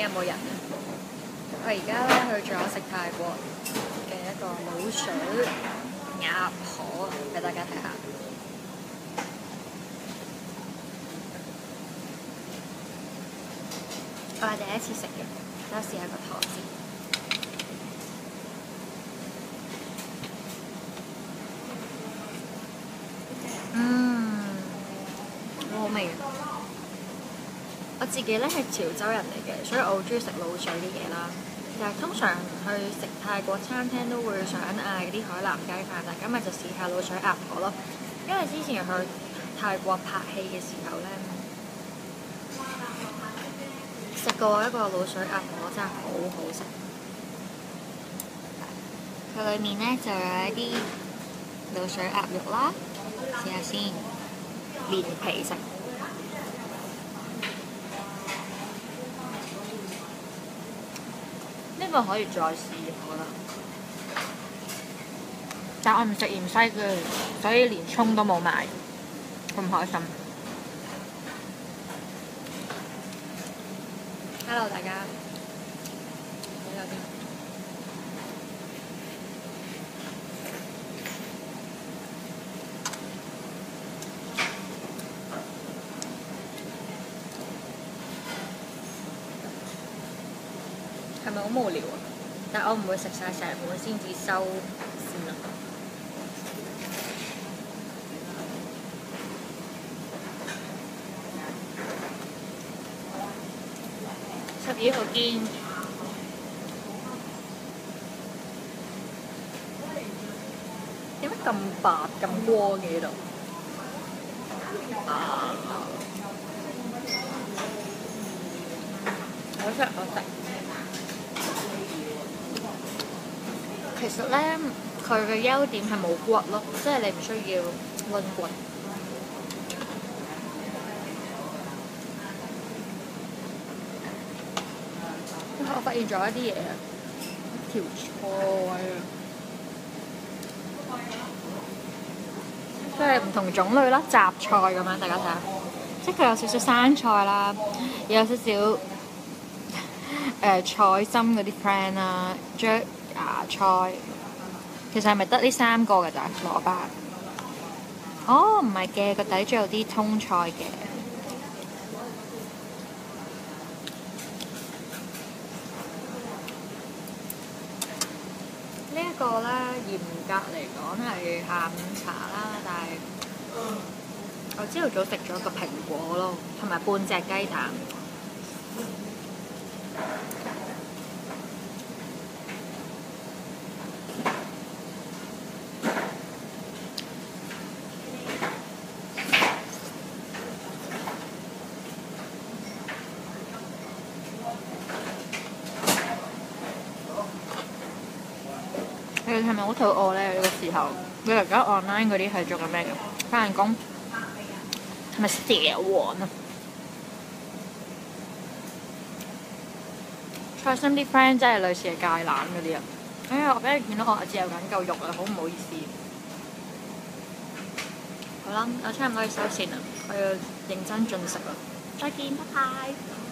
有冇人啊？我而家咧去咗食泰國嘅一個滷水鴨河，俾大家睇下。我係第一次食嘅，等我試下個湯先。好味嘅。我自己咧係潮州人嚟嘅，所以我好中意食滷水啲嘢啦。但係通常去食泰國餐廳都會想嗌啲海南雞飯，但今日就試下滷水鴨河咯。因為之前去泰國拍戲嘅時候咧，食過一個滷水鴨河，真係好好食。佢裏面咧就有一啲滷水鴨肉啦，試下先，連皮食。呢個可以再試，我覺得。但我唔食芫茜嘅，所以連葱都冇買，咁唔開心。Hello 大家，係咪好無聊啊？但係我唔會食晒成碗先至收線啊。12號見。點解咁白咁光嘅呢度？好食好食。其實咧，佢嘅優點係冇骨咯，即係你唔需要炆骨。我發現咗一啲嘢，條菜即係唔同種類啦，雜菜咁樣，大家睇下，即係佢有少少生菜啦，有少少菜心嗰啲 friend 啦，將芽菜，其實係咪得呢3個㗎咋？蘿蔔？哦，唔係嘅，個底仲有啲通菜嘅。呢一個咧，嚴格嚟講係下午茶啦，但係我朝頭早食咗個蘋果咯，同埋半隻雞蛋。你哋係咪好肚餓咧？呢個時候，你而家 online 嗰啲係做緊咩嘅？返緊工，係咪蛇王啊？菜心啲 friend 真係類似係芥蘭嗰啲啊！哎呀，我俾你見到我只有緊嚿肉啊，好唔好意思。好啦，我差唔多要收線啦，我要認真進食啦。再見，拜拜。